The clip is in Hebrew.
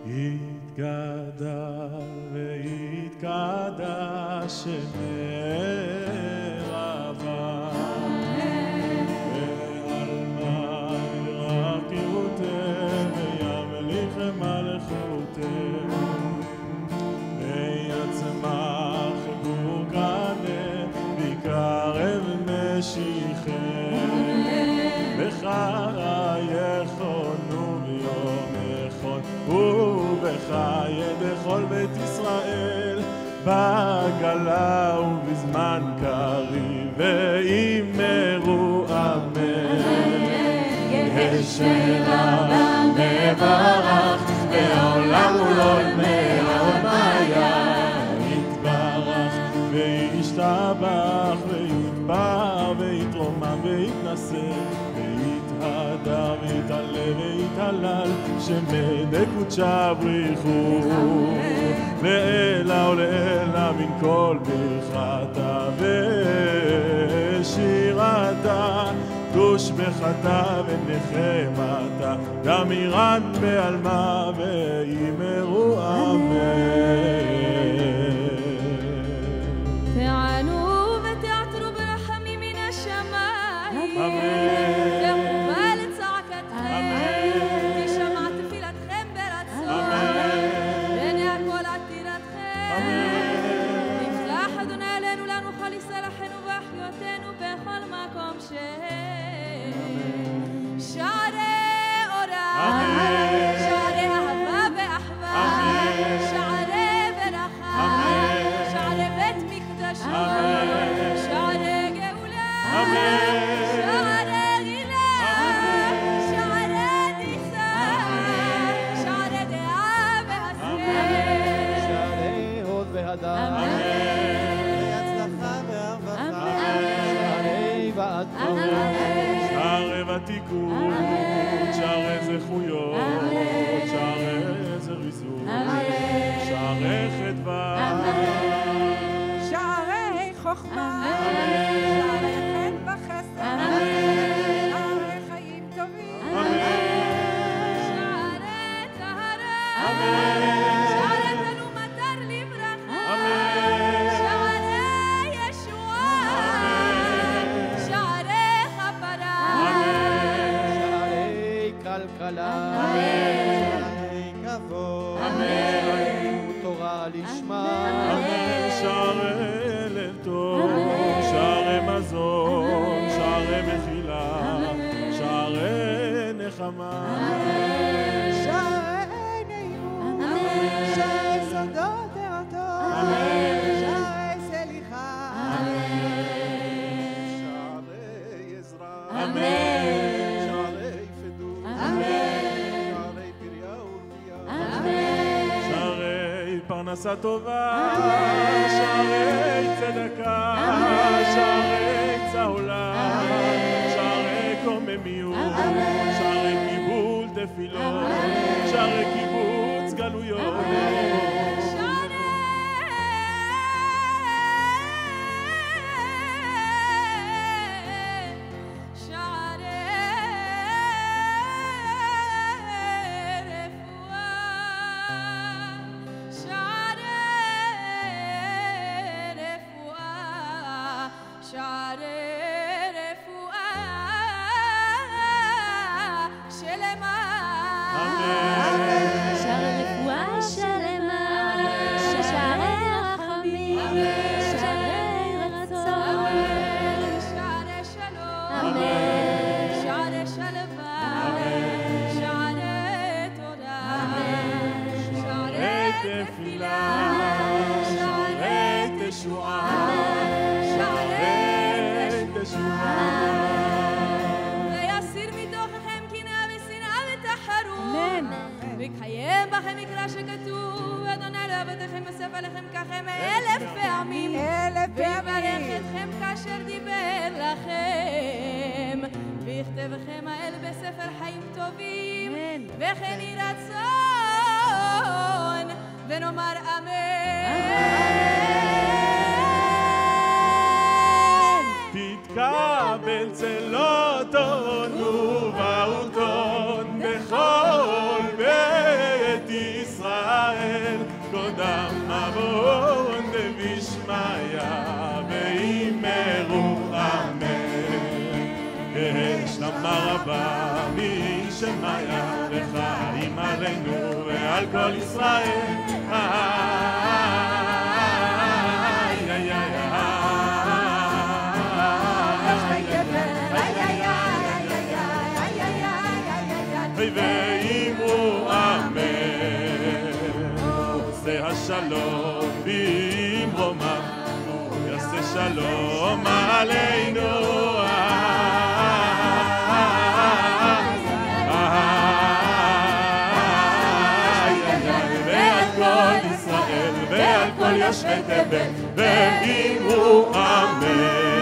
יתגדל ויתקדש שמך רבה ועל מים רכירותם וימליך מלכותם ויצמח בורגנה ויקרב משיחם בחייכנו ביום אחד ובחיי בכל בית ישראל בגלה ובזמן קריב ואמרו אמן. יהי שם רבה מברך והעולם כולו מהודיה יתברך וישתבח ויתפאר ויתרומם ויתנשא ויתהדר ויתעלה ויתהלל שמי קודשה בריחו לעילה ולעילה מן כל ברכתה ושירתה קדוש בחטא ונחמתה דמירן בעלמה ואמרו אמן. תענו ותעטרו ברחמים מן השמיים וחובה לצעקתכם תשמע תפילתכם ברצון ועיני הכל עתירתכם יפתח אדוני אלינו לנו כל יסלחנו ואחיותינו בכל מקום שערי אורה שערי אהבה ואחווה שערי ברכה שערי בית מקדש שערי גאולה שערי גילה שערי דיסה שערי דעה והשכל שערי הוד והדר שערי הצלחה והרווחה שערי ועדות שערי ותיקות שערי זכויות שערי זריזות שערי חדווה שערי חוכמה שערי חן וחסד שערי חיים טובים שערי טהרה שערי תנומתר לברכה שערי ישועה שערי כפרה שערי כלכלה שערי כבוד שערי תורה לשמה שערי לב טוב שערי מזון שערי מחילה שערי נחמה שערי נעימות שערי סודות דעתו שערי סליחה שערי עזרה שערי פדות שערי פריה ורבייה שערי פרנסה טובה שערי צדקה שערי צהולה שערי קוממיות שערי קיבול תפילות שערי קיבוץ גלויות ויסיר מתוככם קנאה ושנאה ותחרות ויקיים בכם מקרא שכתוב אדוני לא אבותיכם יוסף עליכם ככם 1000 פעמים ויברך אתכם כאשר דיבר לכם ויכתבכם האל בספר חיים טובים וכן יהי רצון ונאמר אמן. תתקבל צלותון ובאותון בכל בית ישראל ישראל, קודם עוון דבישמיא, ואימרו אמן. השלמה רבה משמיא, וחיים עלינו ועל כל ישראל. ואימרו אמן. עושה השלום במרומיו, יעשה שלום עלינו. ועל כל ישראל ועל כל יושבי תבל, ואימרו אמן.